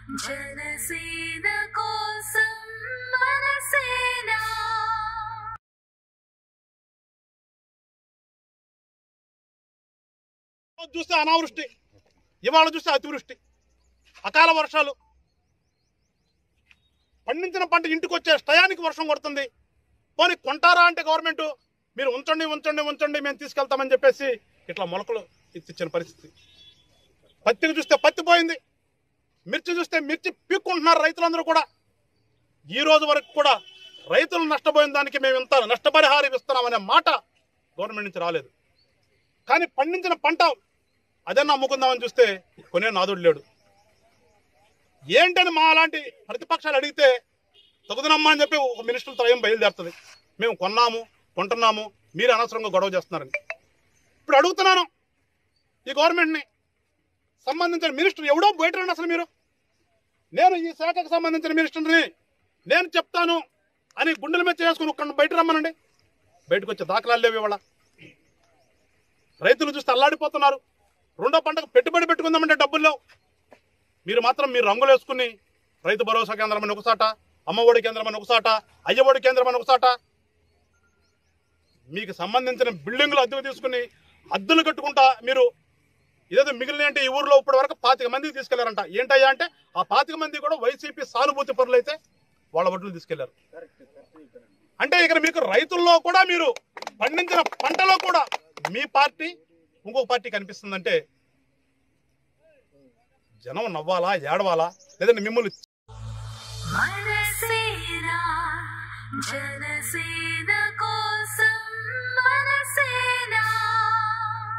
Janasena kosam Janasena. చూస్తే అనావృష్టి, ఇవాళ చూస్తే అతివృష్టి, అకాల వర్షాలు. పండించిన పంట ఇంటికి వచ్చే టయానికి వర్షం కొడుతుంది. పోనీ కొంటారా అంటే గవర్నమెంట్ మీరు ఉంచండి ఉంచండి ఉంచండి మేము తీసుకెళ్తామని చెప్పేసి ఇట్లా మొలకలు ఇచ్చిన పరిస్థితి. పత్తిని చూస్తే పత్తి పోయింది, మిర్చి చూస్తే మిర్చి పీక్కుంటున్నారు రైతులందరూ కూడా. ఈ రోజు వరకు కూడా రైతులు నష్టపోయిన దానికి మేము ఇంత నష్టపరిహారం ఇస్తున్నామనే మాట గవర్నమెంట్ నుంచి రాలేదు. కానీ పండించిన పంట అదన్నా అమ్ముకుందామని చూస్తే కొనే నాదుడు లేడు. ఏంటని మా అలాంటి ప్రతిపక్షాలు అడిగితే తగుదనమ్మా అని చెప్పి ఒక మినిస్టర్ త్రయం బయలుదేరుతుంది. మేము కొన్నాము కొంటున్నాము, మీరు అనవసరంగా గొడవ చేస్తున్నారని. ఇప్పుడు అడుగుతున్నాను ఈ గవర్నమెంట్ని, సంబంధించిన మినిస్టర్ ఎవడో బయట రండి. అసలు మీరు, నేను ఈ శాఖకు సంబంధించిన మినిస్టర్ని నేను చెప్తాను అని గుండెల మీద చేసుకుని ఒక్కడిని బయట రమ్మనండి. బయటకు వచ్చే దాఖలాలు లేవు. ఇవాళ రైతులు చూస్తే అల్లాడిపోతున్నారు. రెండో పంటకు పెట్టుబడి పెట్టుకుందామంటే డబ్బులు లేవు. మీరు మాత్రం మీరు రంగులు వేసుకుని రైతు భరోసా కేంద్రం అని ఒకసాట, అమ్మఒడి కేంద్రం అని ఒకసాట, అయ్యఒడి కేంద్రం అని ఒకసాట, మీకు సంబంధించిన బిల్డింగులు అద్దెకు తీసుకుని అద్దులు కట్టుకుంటా మీరు ఇదేదో మిగిలిన అంటే ఈ ఊర్లో ఇప్పటి వరకు 25 మందికి తీసుకెళ్లారంట. ఏంటయ్యా అంటే ఆ 25 మంది కూడా వైసీపీ సానుభూతి పరులు అయితే వాళ్ళ ఒడ్లు తీసుకెళ్లారు. అంటే ఇక్కడ మీకు రైతుల్లో కూడా మీరు పండించిన పంటలో కూడా మీ పార్టీ ఇంకొక పార్టీ కనిపిస్తుందంటే జనం నవ్వాలా, ఏడవాలా, లేదంటే మిమ్మల్ని Janasena